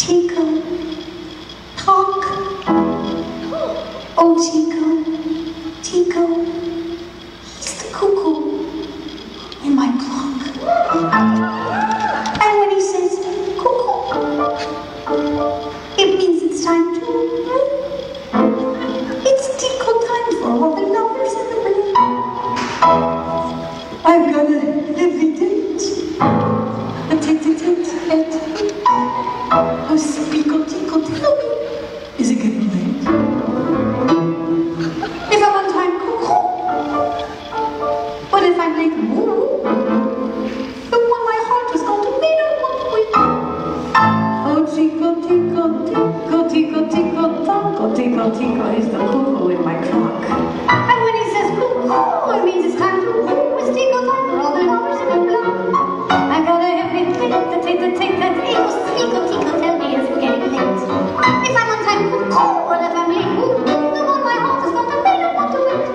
Chico, talk. Oh, Chico, he's the cuckoo in my clock. And when he says cuckoo, it means it's time to it's Chico time for all the numbers in the room. I've got a heavy date. A tit-tit-tit-tit. Oh, Spico, Tico, tell me, is it getting late? If I'm on time, cuckoo. But if I'm late, moo. The one my heart is going to be, I want to wait. Oh, Tico, Tico, Tico, Tico, Tico, Taco, Tico, Tico is the cuckoo in my clock. And when he says cuckoo, it means it's time to woo. It's Tico time for all the numbers in the block. I got a heavy thing to take that. Oh, Spico, Tico, tell me, is it getting late? If I'm on time, cuckoo, or if I'm late, woo. The one my heart is going to be, I want to wait.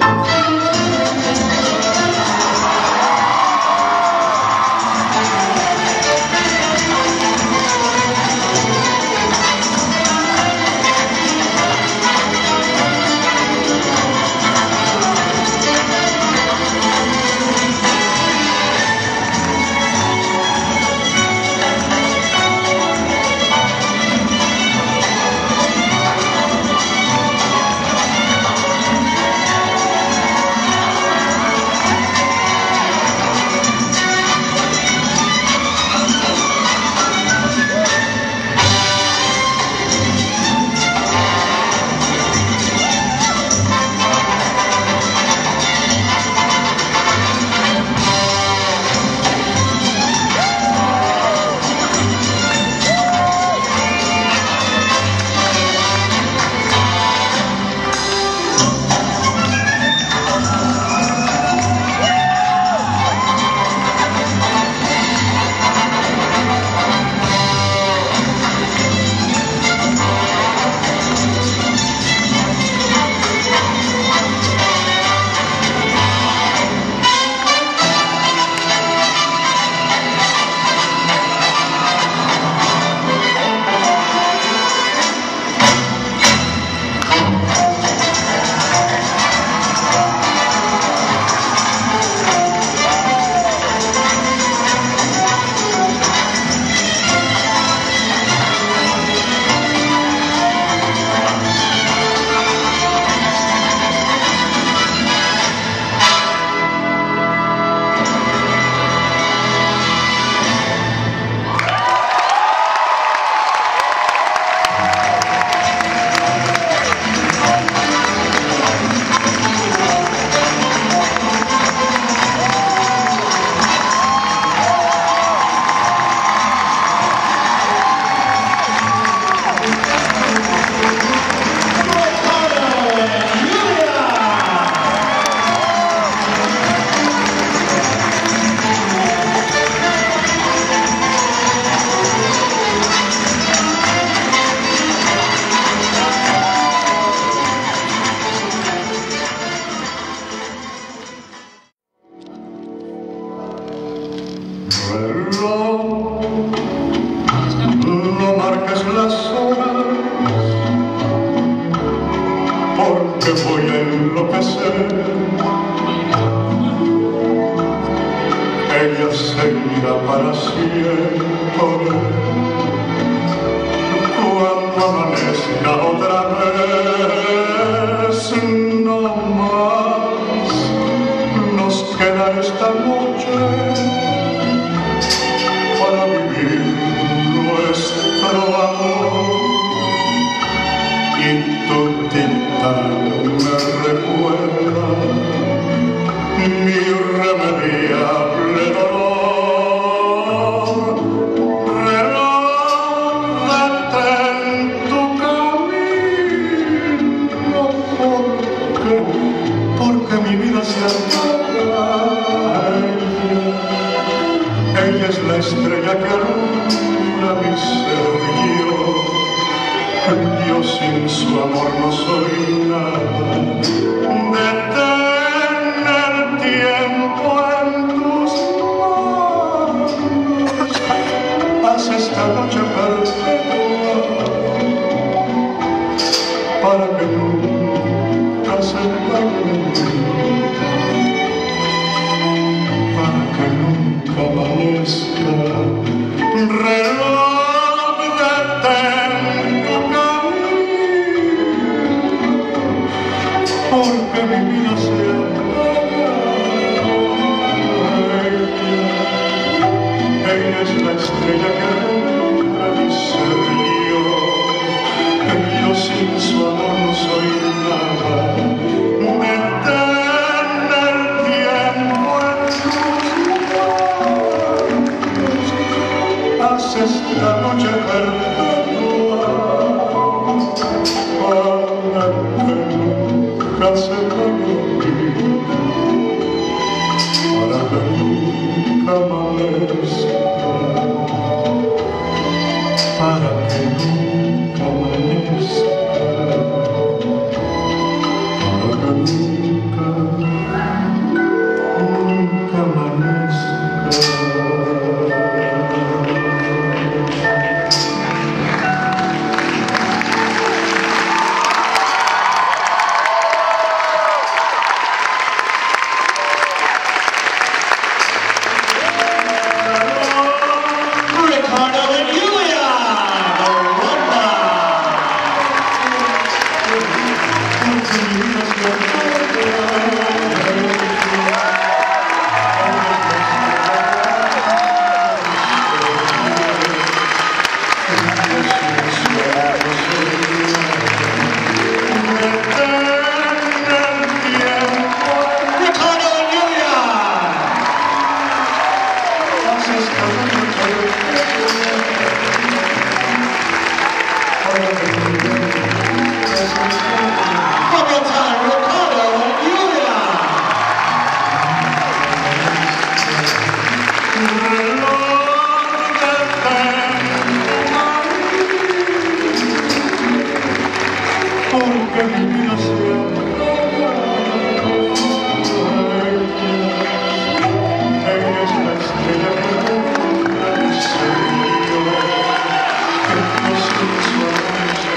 No marques las horas, porque voy a enloquecer. Ella seguirá para siempre. Cuando amanezca otra vez, no más nos queda esta noche para vivir nuestro amor. Y tu tinta me recuerda mi irremediable dolor. Relójate en tu camino, porque mi vida se acaba. Ella es la estrella que alumbra mi ser. Yo sin su amor no soy nada. Detén el tiempo en tus manos. Haz esta noche perfecta para que nunca amanezca, para que nunca amanezca. Riccardo and Yulia, the rumba. Riccardo and Yulia. One more time, Riccardo and Yulia. Porque mi vida siempre ella es la estrella que nunca descendió, que nos hizo amanecer.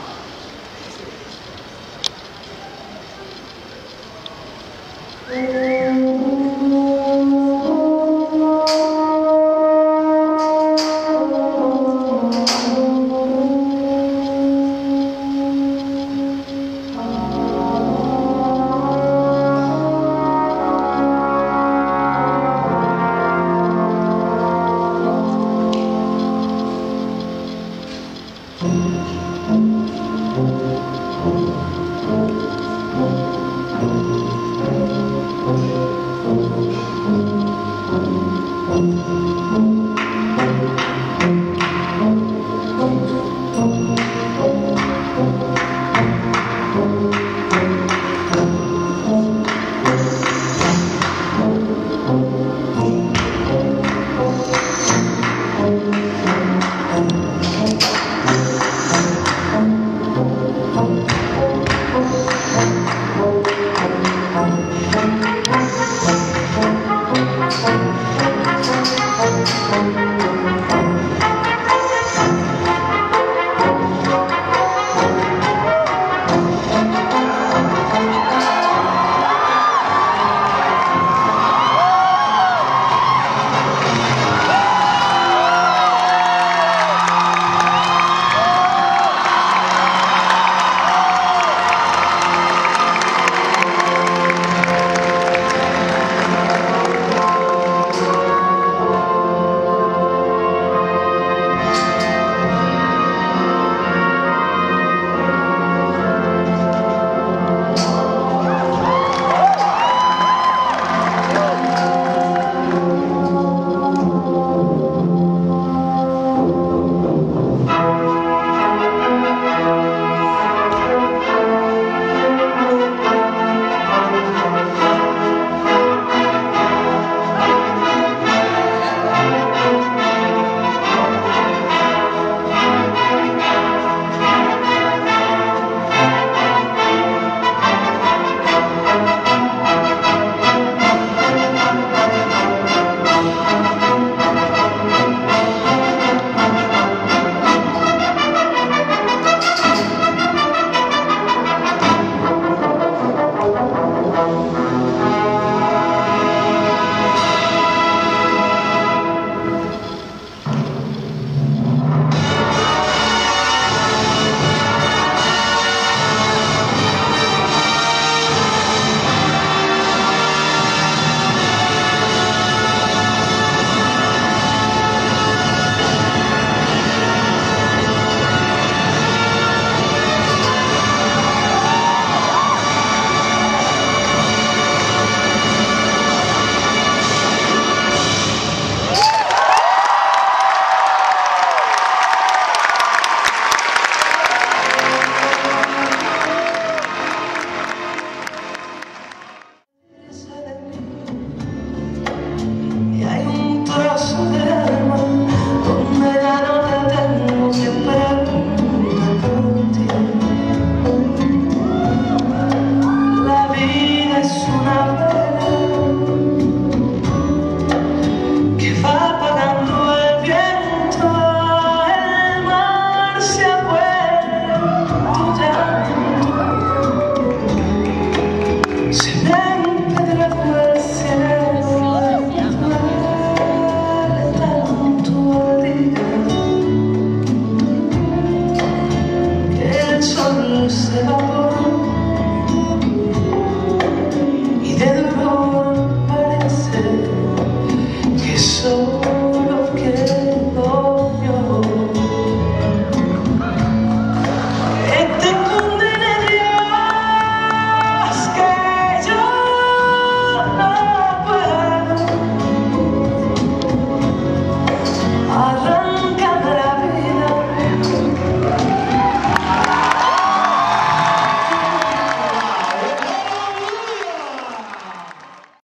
Thank you.